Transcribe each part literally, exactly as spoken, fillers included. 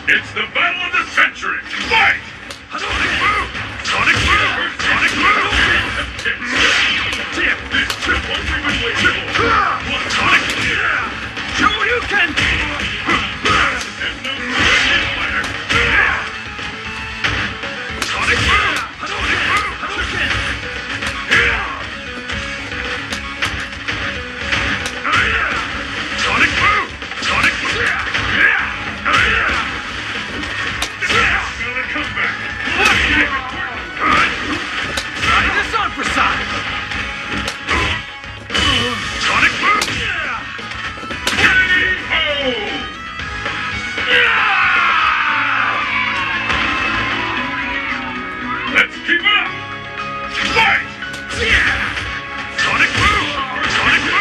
It's the battle of the century! Fight! Sonic Boom! Sonic Boom! Sonic Boom! This trip won't be waiting for! Sonic Boom! Shoryuken! There's no fighter! Sonic Boom! Sonic Boom! Hadouken! Sonic Boom! Sonic Boom! Come back! Try this on for size! Sonic Boom! K O! Let's keep it up! Fight! Sonic Boom! Sonic Boom!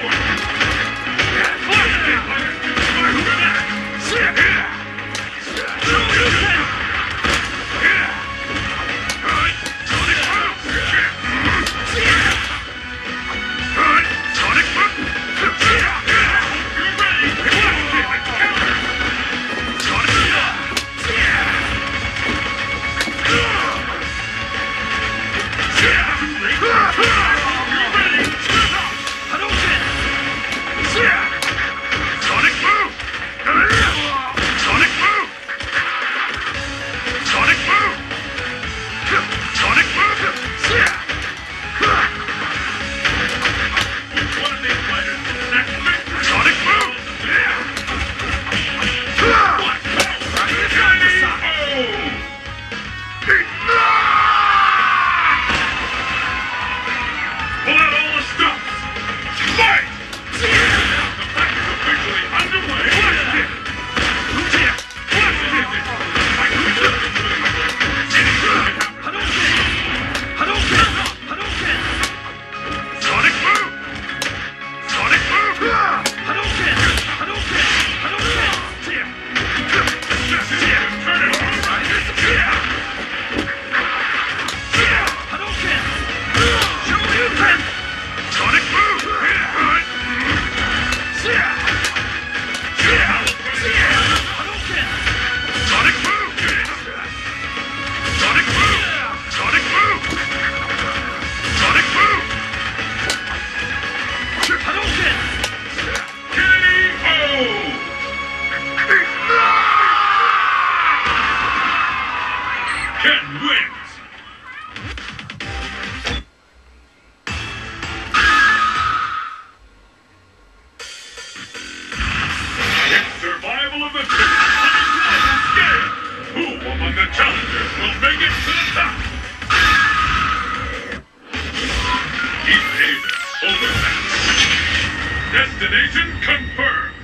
Destination confirmed!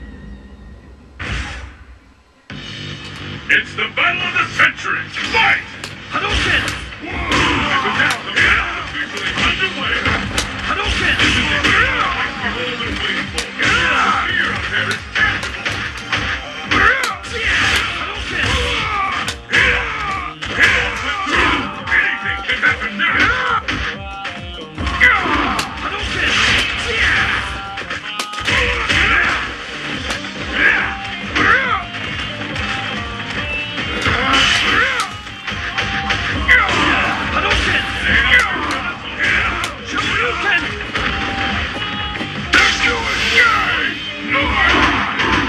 It's the battle of the century! Fight! Hadouken! The battle is officially underway! Hadouken! This is the hero we've all been waiting for! The fear out there is tangible! Hadouken! Anything can happen now! Let's do it! No!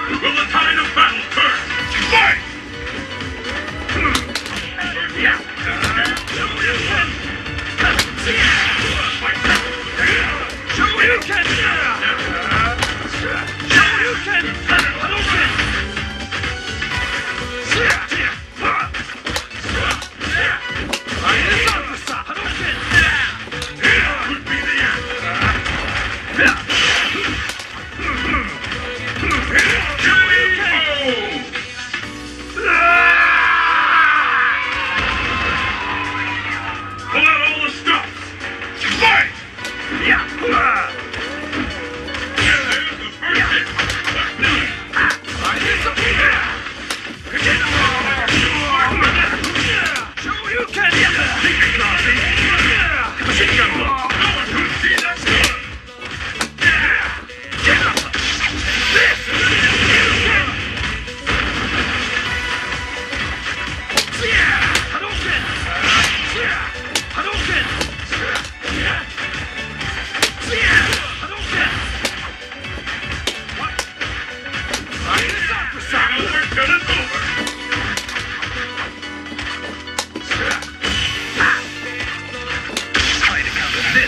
Will the tide of battle turn? Fight! Yeah. Show you can. Show you can. Show you can. Hadouken. Hadouken. Could be the answer. Pull out all the stops! Fight! Yeah! And there's the first hit! Show you can! Think it, Nazi! Machine gun blow! No one could see that stuff! This! Hadouken! Hadouken! Hadouken! What? Now we're done and over! Try to counter this!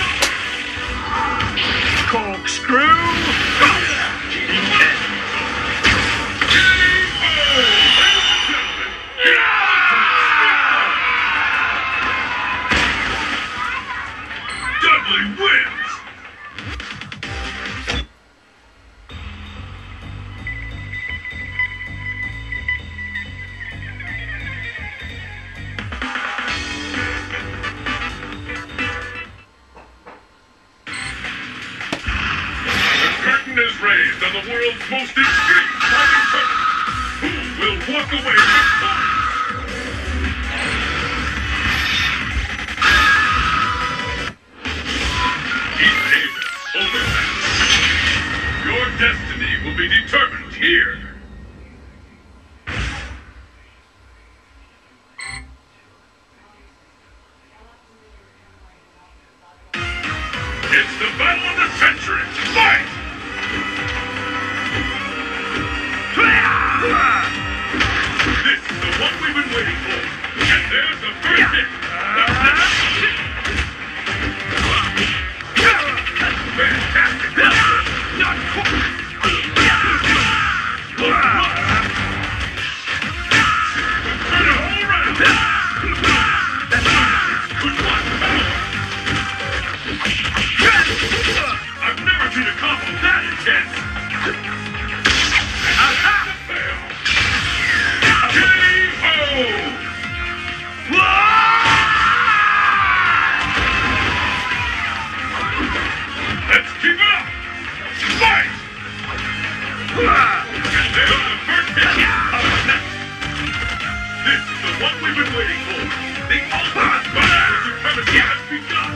Corkscrew! Cheating head! Dudley wins! The curtain is raised on the world's most extreme fighting tournament. Who will walk away victorious? East Davis, overmatch. Your destiny will be determined here. It's the battle of the century. Fight! This is the one we've been waiting for. And there's the first hit. Fantastic! Not quite! Turn it all around! Good one! I've never seen a combo that intense! K O! Let's keep it up! Fight! And there's the first hit of the next. This is the one we've been waiting for. The ultimate battle of supremacy has begun.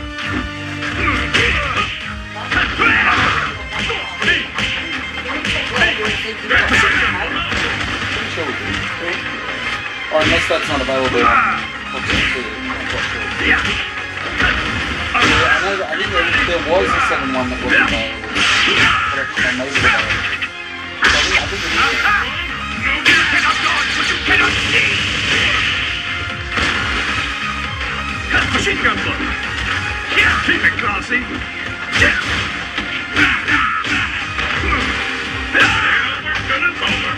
Or unless that's not available on Fox two. Yeah. I know that I think there, there was a seven one that wasn't available. But actually, maybe available. So I think, I think it is. No, you cannot dodge what you cannot see. Machine gun blow. Yeah, keep it classy. Yeah. Now we're done and over.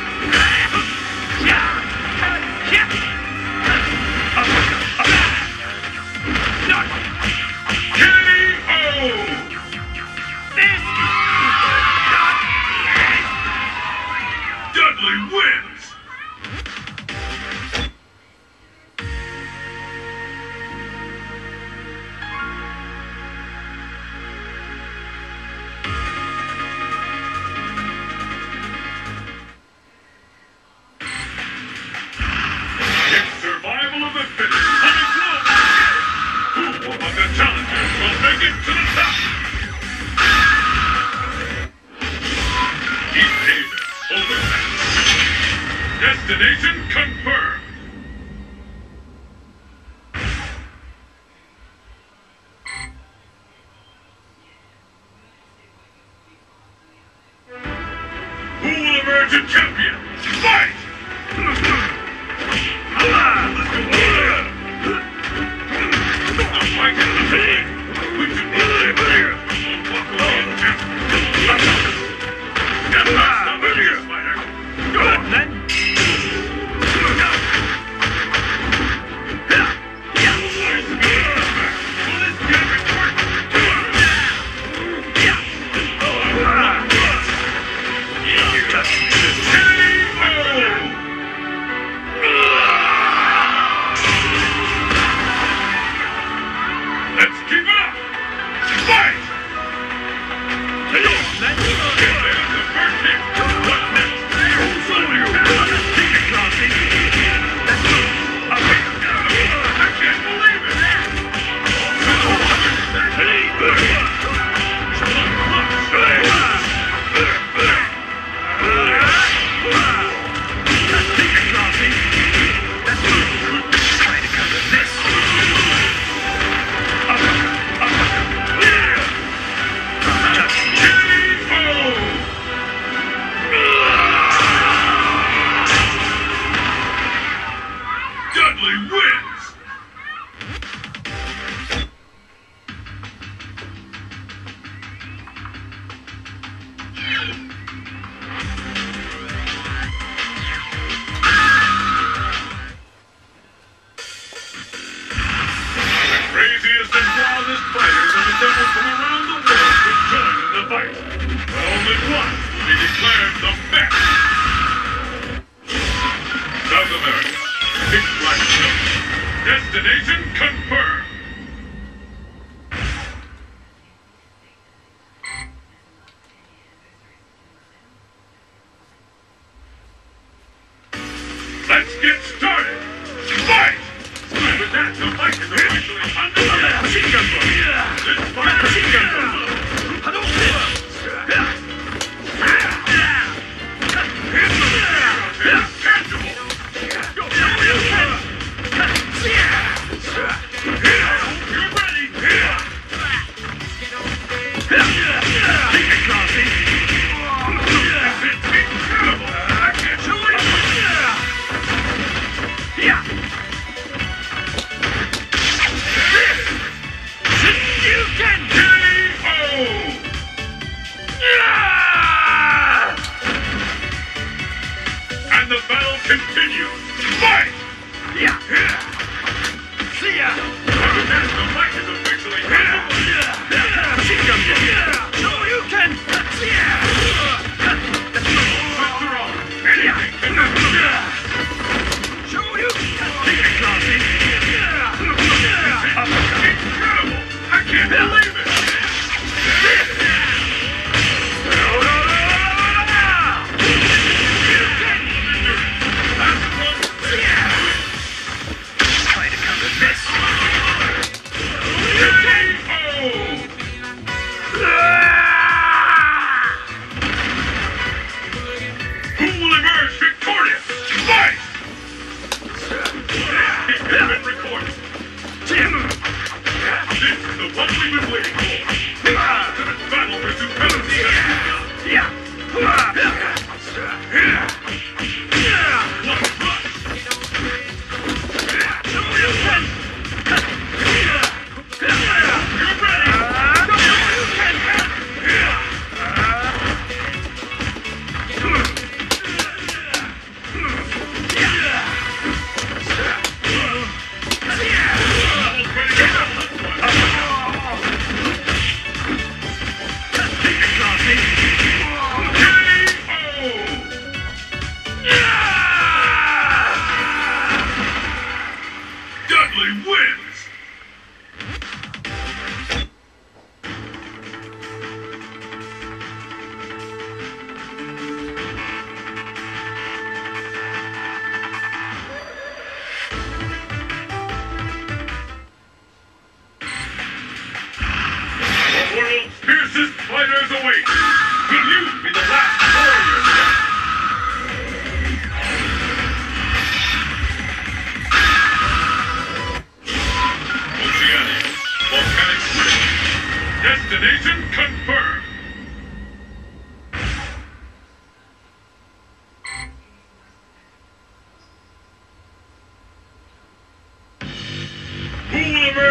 Yeah. Yeah. Not. K O. This. Not. Dudley wins. Survival of the fittest coming close. Who among the challengers will make it to the top? East Davis, overmatch. Destination confirmed. Who will Return to champion! Fight! Let's go. The fight is the pain! We should be there! Walk away and count! Get past the video, fighter! Go on, then! Craziest and wildest fighters have assembled from around the world to join in the fight. Only one will be declared the best. South America, Big Black Zone. Destination confirmed. Let's get started. Fight! With that, the fight is officially underway. Machine gun blow. This fight machine gun blow. Hadouken! Tangible! You're ready! Take it, Classy! This is incredible! I can't believe it! Yeah! You can K O! And the battle continues! Fight! Yeah! See ya! After that, the fight is officially over! Machine gun blow! So you can! Sister on! Anything can happen! Show you! Take it, Classy! Incredible! I can't believe it!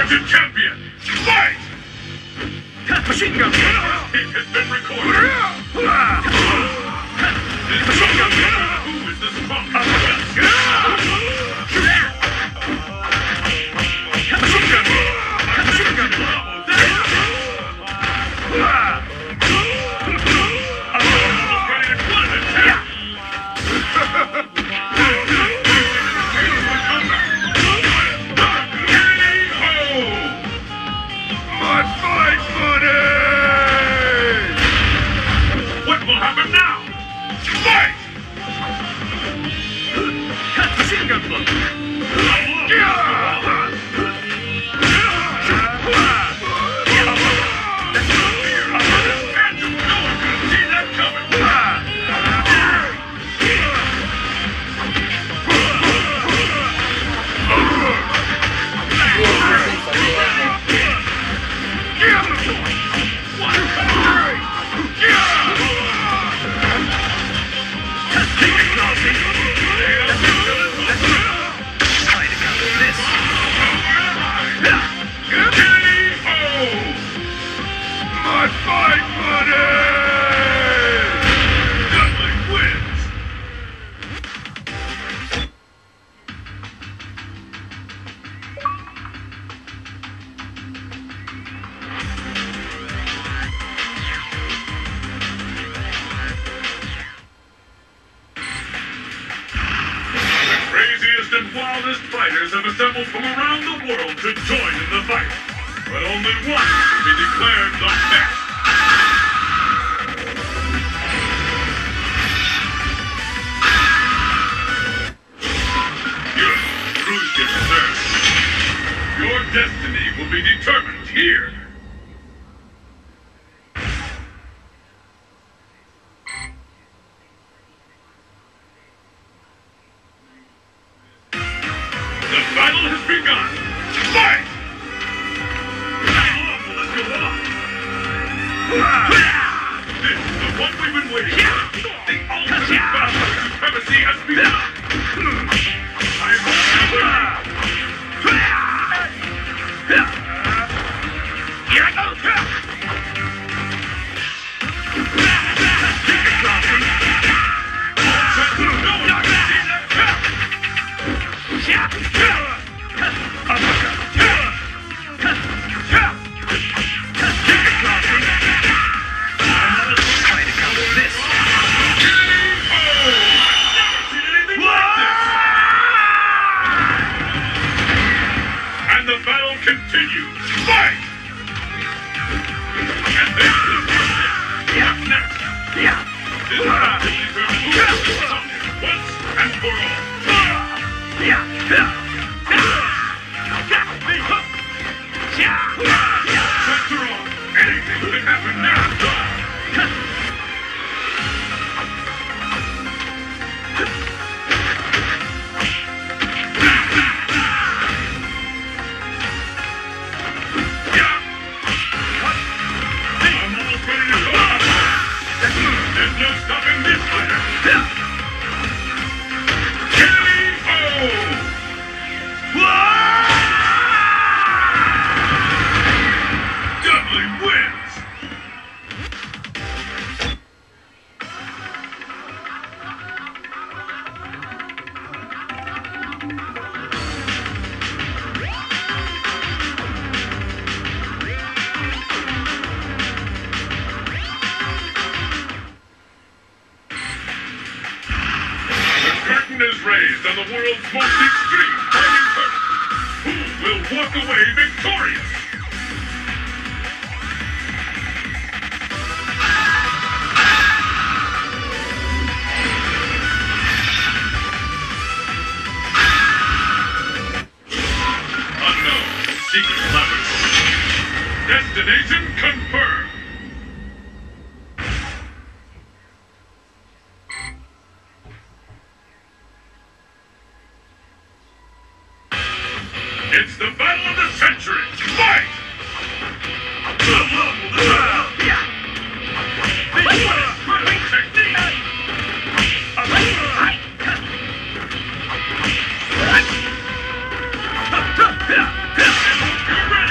Undisputed champion, fight! Machine gun! It has been recorded. Machine gun! Who is the strongest? Machine gun! Machine gun! My fight money! What will happen now? Fight! Machine gun blow! My fight money! Dudley wins! The craziest and wildest fighters have assembled from around the world to join in the fight. But only one will be declared the best. Your crucial service. Your destiny will be determined here. The battle has begun. Fight! This is the one we've been waiting for. The ultimate battle of supremacy has begun. I'm Here I go! And the battle continues. Fight! And this is what's next. This battle will determine who is the strongest once and for all. Sets are on. Anything can happen now. There's no stopping this fighter! K O! Dudley wins! Is raised on the world's most extreme fighting tournament. Who will walk away victorious? Unknown secret laboratory. Destination confirmed. It's the battle of the century! Fight! You're ready!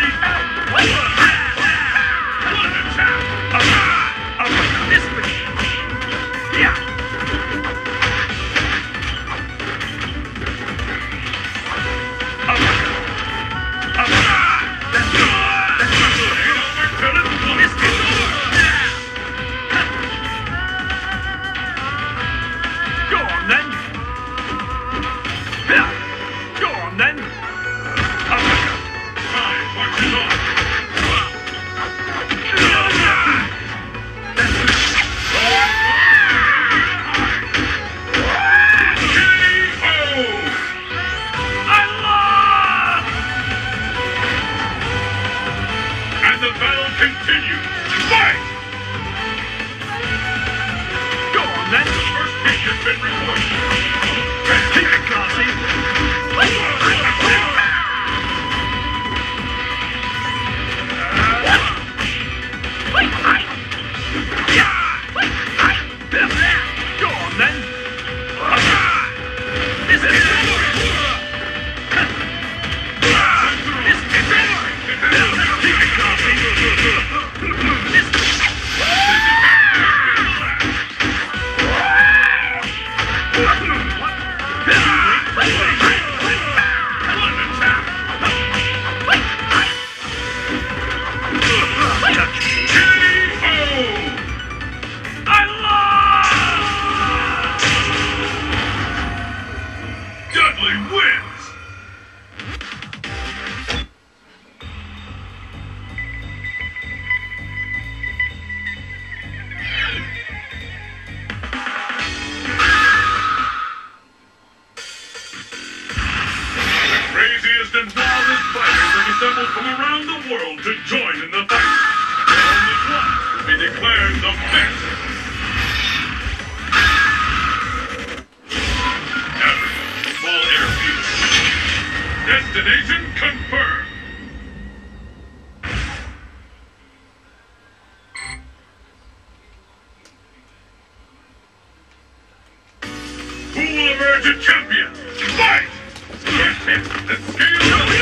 on then. First hit has been recorded. Keep it classy. Go on then. This is This is Keep it classy. This Dudley wins! The craziest and wildest fighters have assembled from around the world to join in the fight. Only one will be declared the best. Africa, small airfield. Destination confirmed. Who will emerge a champion? Fight! First hit, the scale of the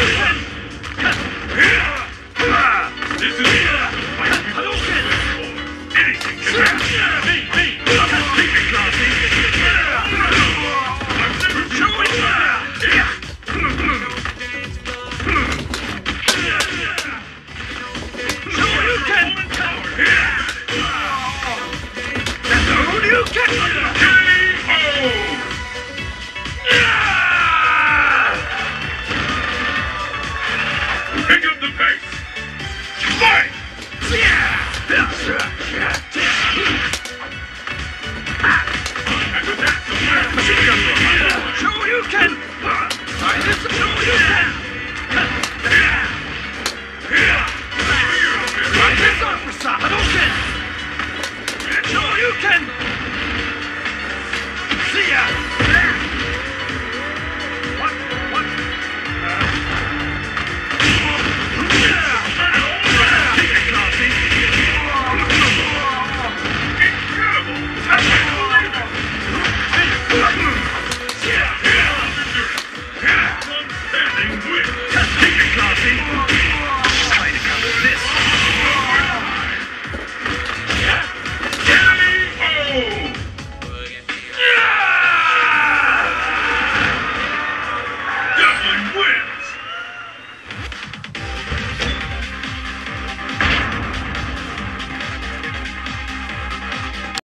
This is the fight we've all been waiting for. Anything can happen. Me, me. Keep it classy. I've never Show it. Show you can. Show you can.